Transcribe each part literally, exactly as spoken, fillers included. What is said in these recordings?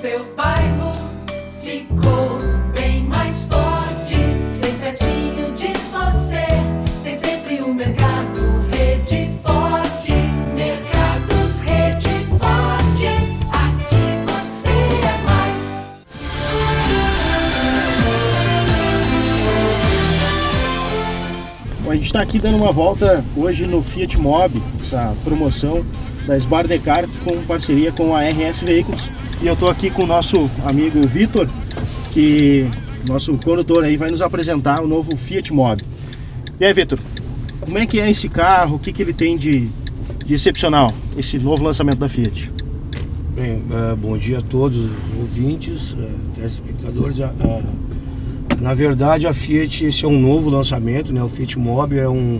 seu bairro ficou bem mais forte, bem pertinho de você. Tem sempre um mercado Rede Forte, Mercados Rede Forte, aqui você é mais. Bom, a gente está aqui dando uma volta hoje no Fiat Mobi, essa promoção da Sbardecar com parceria com a R S Veículos. E eu estou aqui com o nosso amigo Vitor, que nosso condutor aí vai nos apresentar o novo Fiat Mobi. E aí, Vitor, como é que é esse carro? O que, que ele tem de, de excepcional, esse novo lançamento da Fiat? Bem, uh, bom dia a todos os ouvintes, uh, telespectadores. Uh, uh, na verdade, a Fiat, esse é um novo lançamento, né? O Fiat Mobi é um,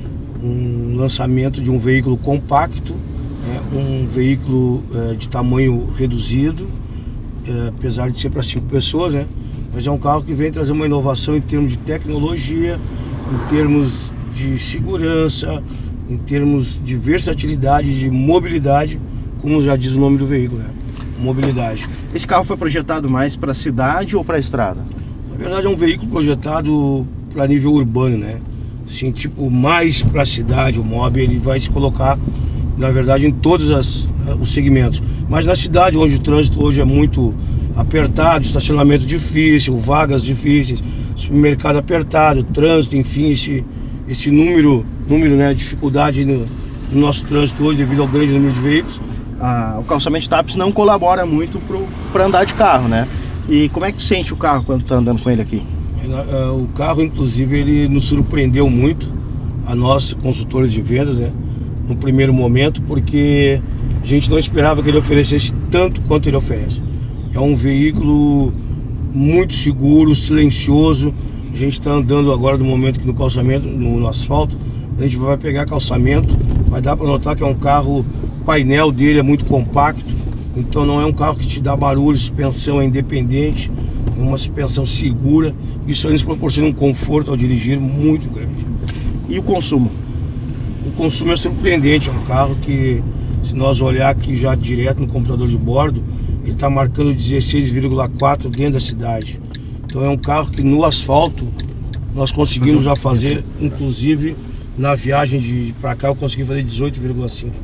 um lançamento de um veículo compacto, né? Um veículo uh, de tamanho reduzido, uh, apesar de ser para cinco pessoas, né? Mas é um carro que vem trazer uma inovação em termos de tecnologia, em termos de segurança, em termos de versatilidade, de mobilidade, como já diz o nome do veículo, né? Mobilidade. Esse carro foi projetado mais para a cidade ou para a estrada? Na verdade é um veículo projetado para nível urbano, né? Assim, tipo, mais para a cidade. O Mobi ele vai se colocar, na verdade, em todos as, os segmentos. Mas na cidade, onde o trânsito hoje é muito apertado, estacionamento difícil, vagas difíceis, supermercado apertado, trânsito, enfim, esse, esse número, número né, de dificuldade no, no nosso trânsito hoje devido ao grande número de veículos. Ah, o calçamento TAPS não colabora muito para andar de carro, né? E como é que tu sente o carro quando tu tá andando com ele aqui? O carro, inclusive, ele nos surpreendeu muito, a nós, consultores de vendas, né? No primeiro momento, porque a gente não esperava que ele oferecesse tanto quanto ele oferece. É um veículo muito seguro, silencioso. A gente está andando agora no momento que no calçamento, no, no asfalto, a gente vai pegar calçamento, vai dar para notar que é um carro, o painel dele é muito compacto, então não é um carro que te dá barulho, suspensão é independente, é uma suspensão segura. Isso aí nos proporciona um conforto ao dirigir muito grande. E o consumo? O consumo é surpreendente, é um carro que, se nós olhar aqui já direto no computador de bordo, ele está marcando dezesseis vírgula quatro dentro da cidade. Então é um carro que no asfalto nós conseguimos já fazer, inclusive na viagem de para cá eu consegui fazer dezoito vírgula cinco.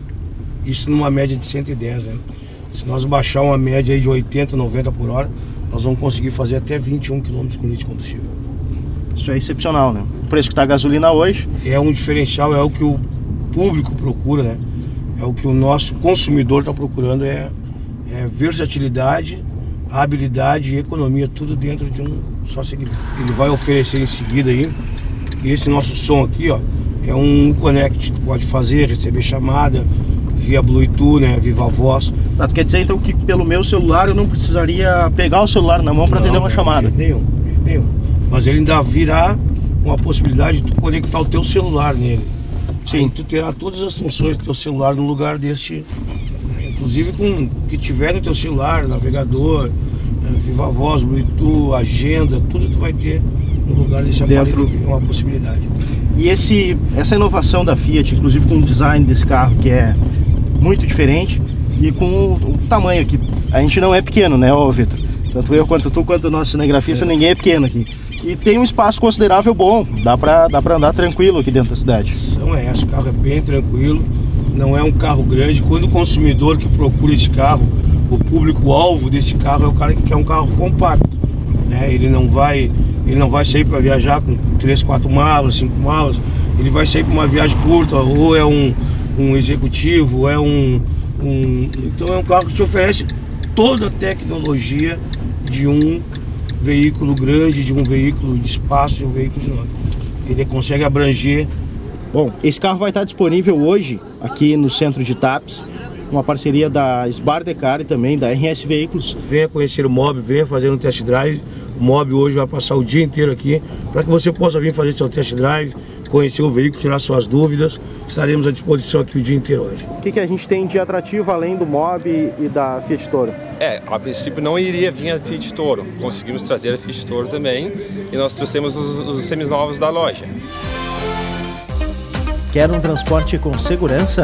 Isso numa média de cento e dez, né? Se nós baixar uma média aí de oitenta, noventa por hora, nós vamos conseguir fazer até vinte e um quilômetros com litro de combustível. Isso é excepcional, né? O preço que está a gasolina hoje. É um diferencial, é o que o público procura, né? É o que o nosso consumidor está procurando, é, é versatilidade, habilidade e economia, tudo dentro de um só segmento. Ele vai oferecer em seguida aí, esse nosso som aqui, ó, é um Connect, tu pode fazer, receber chamada via Bluetooth, né, Viva Voz. Tá, tu quer dizer então que pelo meu celular eu não precisaria pegar o celular na mão para atender uma chamada? De jeito nenhum, de jeito nenhum. Mas ele ainda virá com a possibilidade de tu conectar o teu celular nele. Sim. Aí tu terá todas as funções do teu celular no lugar deste, inclusive com o que tiver no teu celular, navegador, Viva Voz, Bluetooth, agenda, tudo tu vai ter no lugar desse aparelho, é uma possibilidade. E esse, essa inovação da Fiat, inclusive com o design desse carro que é muito diferente e com o, o tamanho aqui, a gente não é pequeno, né, ô Vitor? Tanto eu quanto tu, quanto o nosso cinegrafista, é. Ninguém é pequeno aqui. E tem um espaço considerável bom, dá pra, dá pra andar tranquilo aqui dentro da cidade. Não é essa, o carro é bem tranquilo, não é um carro grande. Quando o consumidor que procura esse carro, o público-alvo desse carro é o cara que quer um carro compacto, né? Ele não vai, ele não vai sair para viajar com três, quatro malas, cinco malas, ele vai sair para uma viagem curta, ou é um, um executivo, é um, um... Então é um carro que te oferece toda a tecnologia de um veículo grande, de um veículo de espaço, de um veículo de nome. Ele consegue abranger. Bom, esse carro vai estar disponível hoje aqui no centro de TAPS, uma parceria da Sbardecar e também da R S Veículos. Venha conhecer o Mobi, venha fazer um test drive. O Mobi hoje vai passar o dia inteiro aqui para que você possa vir fazer seu test drive, conhecer o veículo, tirar suas dúvidas. Estaremos à disposição aqui o dia inteiro hoje. O que, que a gente tem de atrativo além do Mobi e da Fiat Toro? É, a princípio não iria vir a Fiat Toro. Conseguimos trazer a Fiat Toro também e nós trouxemos os, os seminovos da loja. Quer um transporte com segurança?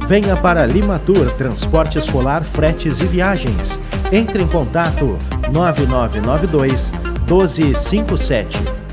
Venha para Limatur Transporte Escolar, Fretes e Viagens. Entre em contato nove nove nove dois, um dois cinco sete.